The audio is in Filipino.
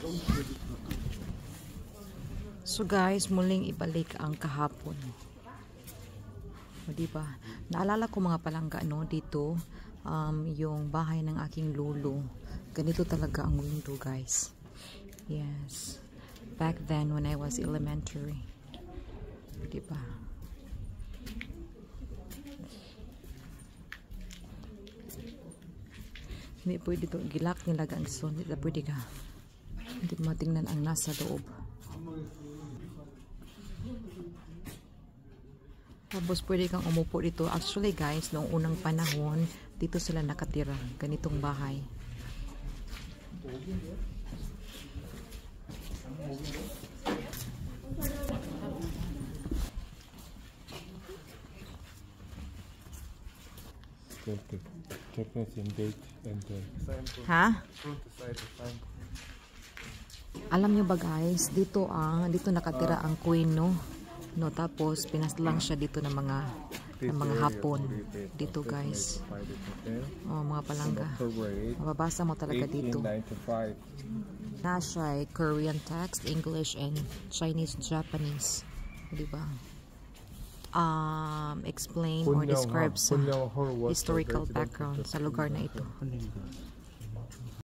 So guys, muling ibalik ang kahapon. O diba? Naalala ko mga palangga no, dito yung bahay ng aking lolo. Ganito talaga ang window guys. Yes. Back then when I was elementary. Diba? Hindi pwede ito. Gilak nila ang so. Hindi pwede ka. Hindi matingnan ang nasa loob. Tapos pwede kang umupo dito. Actually guys, noong unang panahon, dito sila nakatira. Ganitong bahay. Ha? Alam nyo ba guys, dito nakatira ang queen no. No, tapos pinaslang siya dito ng mga Hapon dito guys. Oh, mga palangga. Mababasa mo talaga dito. Na siya ay Korean text, English and Chinese, Japanese. Di ba? Explain or describe sa historical background sa lugar na ito.